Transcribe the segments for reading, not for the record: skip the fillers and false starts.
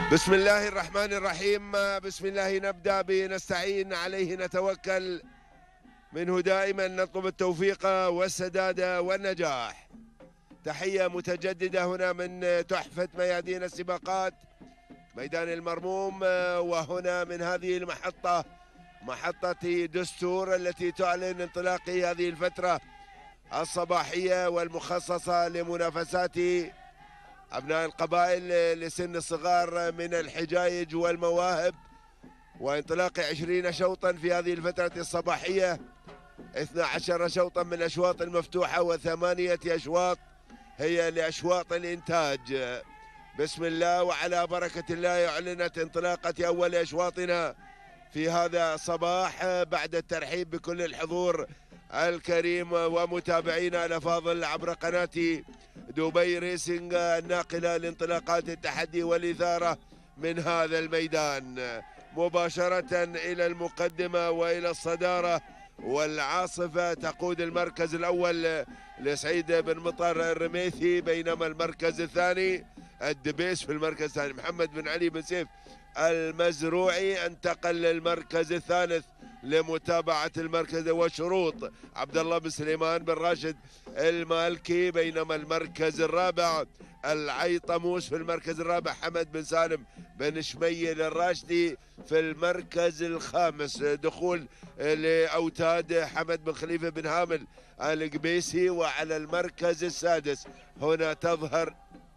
بسم الله الرحمن الرحيم. بسم الله نبدأ بنستعين عليه نتوكل، منه دائما نطلب التوفيق والسداد والنجاح. تحية متجددة هنا من تحفة ميادين السباقات ميدان المرموم، وهنا من هذه المحطة محطة دستور التي تعلن انطلاق هذه الفترة الصباحية والمخصصة لمنافسات أبناء القبائل لسن الصغار من الحجايج والمواهب، وانطلاق 20 شوطا في هذه الفترة الصباحية، 12 شوطا من الأشواط المفتوحة و8 أشواط هي لأشواط الإنتاج. بسم الله وعلى بركة الله أعلنت انطلاقة أول أشواطنا في هذا الصباح، بعد الترحيب بكل الحضور الكريم ومتابعينا الأفاضل عبر قناة دبي ريسنج الناقلة لانطلاقات التحدي والإثارة من هذا الميدان، مباشرة إلى المقدمة وإلى الصدارة والعاصفة. تقود المركز الأول لسعيد بن مطر الرميثي، بينما المركز الثاني الدبيس في المركز الثاني محمد بن علي بن سيف المزروعي انتقل للمركز الثالث لمتابعة المركز وشروط عبد الله بن سليمان بن راشد المالكي، بينما المركز الرابع العيطموس في المركز الرابع حمد بن سالم بن شميل الراشدي في المركز الخامس. دخول لأوتاد حمد بن خليفة بن هامل القبيسي، وعلى المركز السادس هنا تظهر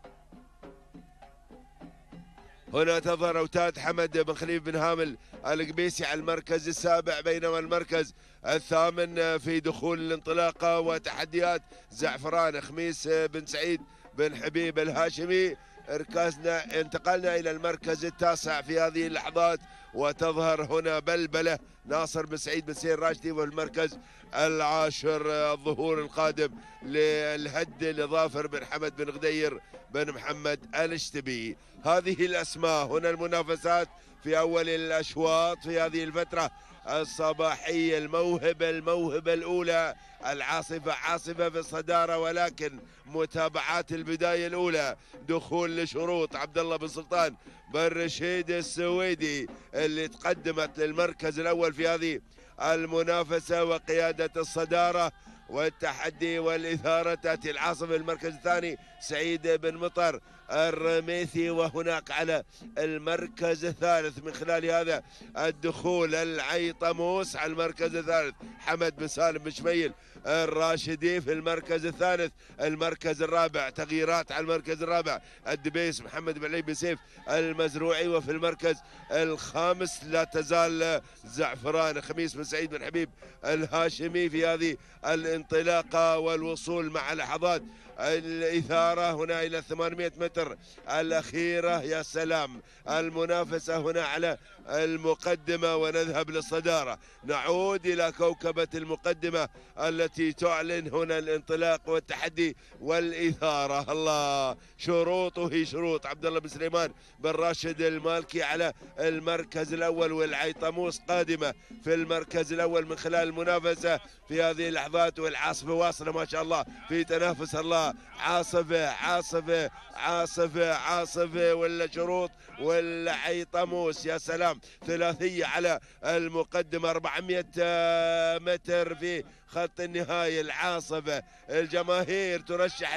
أوتاد حمد بن خليفة بن هامل القبيسي على المركز السابع، بينما المركز الثامن في دخول الانطلاقة وتحديات زعفران خميس بن سعيد بن حبيب الهاشمي. انتقلنا إلى المركز التاسع في هذه اللحظات، وتظهر هنا بلبلة ناصر بن سعيد بن سير راشدي، والمركز العاشر الظهور القادم للهد لظافر بن حمد بن غدير بن محمد الاشتبي. هذه الأسماء هنا المنافسات في أول الأشواط في هذه الفترة الصباحية. الموهبة الأولى عاصفة في الصدارة، ولكن متابعات البداية الأولى دخول لشروط عبد الله بن سلطان بن رشيد السويدي اللي تقدمت للمركز الأول في هذه المنافسة وقيادة الصدارة والتحدي والإثارة. تأتي العاصفة المركز الثاني سعيد بن مطر الرميثي، وهناك على المركز الثالث من خلال هذا الدخول العيطموس على المركز الثالث حمد بن سالم بن شميل الراشدي في المركز الثالث. المركز الرابع تغييرات على المركز الرابع الدبيس محمد بن علي بن سيف المزروعي، وفي المركز الخامس لا تزال زعفران خميس بن سعيد بن حبيب الهاشمي في هذه الانطلاقة والوصول مع لحظات الإثارة هنا إلى 800 متر الأخيرة. يا سلام، المنافسة هنا على المقدمة ونذهب للصدارة. نعود إلى كوكبة المقدمة التي تعلن هنا الانطلاق والتحدي والإثارة. الله، شروطه شروط عبد الله بن سليمان بن راشد المالكي على المركز الأول، والعيطموس قادمة في المركز الأول من خلال المنافسة في هذه اللحظات، والعاصفة واصلة ما شاء الله في تنافس. الله، عاصفة ولا شروط ولا عيطموس. يا سلام، ثلاثية على المقدمة 400 متر في خط النهاية. العاصفة، الجماهير ترشح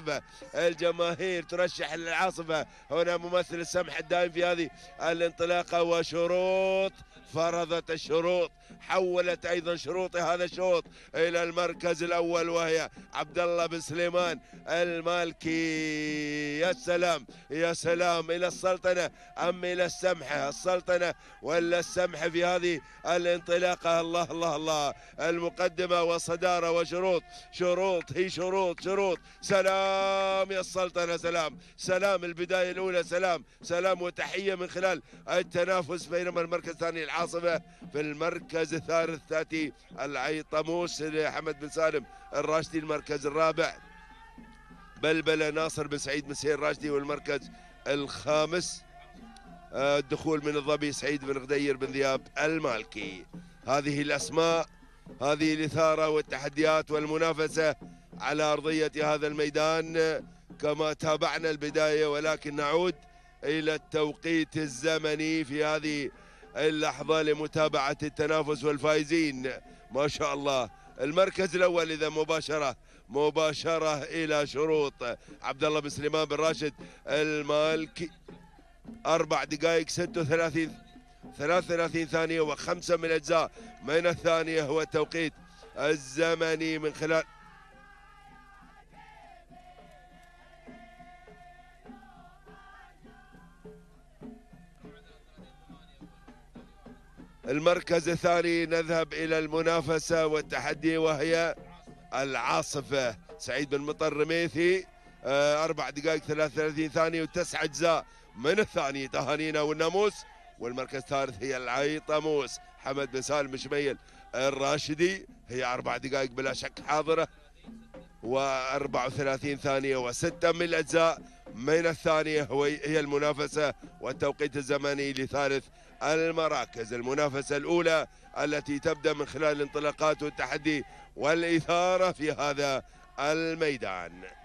العاصفة هنا ممثل السمح الدائم في هذه الانطلاقة. وشروط فرضت الشروط، حولت ايضا شروط هذا الشوط الى المركز الاول، وهي عبد الله بن سليمان المالكي. يا سلام الى السلطنة ام الى السمحة؟ السلطنة ولا السمحة في هذه الانطلاقة؟ الله، المقدمة والصدارة وشروط هي شروط. سلام يا السلطنة، سلام البداية الاولى، سلام وتحية من خلال التنافس. بينما المركز الثاني العاصفة، في المركز الثالث تأتي العيطموس لحمد بن سالم الراشدي. المركز الرابع بلبلة ناصر بن سعيد بن سير الراشدي، والمركز الخامس الدخول من الظبي سعيد بن غدير بن ذياب المالكي. هذه الأسماء، هذه الإثارة والتحديات والمنافسة على أرضية هذا الميدان كما تابعنا البداية، ولكن نعود إلى التوقيت الزمني في هذه اللحظة لمتابعة التنافس والفائزين. ما شاء الله المركز الأول إذا مباشرة إلى شروط عبد الله بن سليمان بن راشد المالكي. 4 دقائق 33 ثانية و5 من أجزاء من الثانية هو التوقيت الزمني من خلال المركز الثاني. نذهب إلى المنافسة والتحدي وهي العاصفة سعيد بن مطر رميثي. 4 دقائق 33 ثانية و9 أجزاء من الثانية تهانينا والناموس. والمركز الثالث هي العيطموس حمد بن سالم شميل الراشدي، هي 4 دقائق بلا شك حاضرة و34 ثانية و6 من الأجزاء من الثانية هي المنافسة والتوقيت الزمني لثالث المراكز. المنافسة الأولى التي تبدأ من خلال الانطلاقات والتحدي والإثارة في هذا الميدان.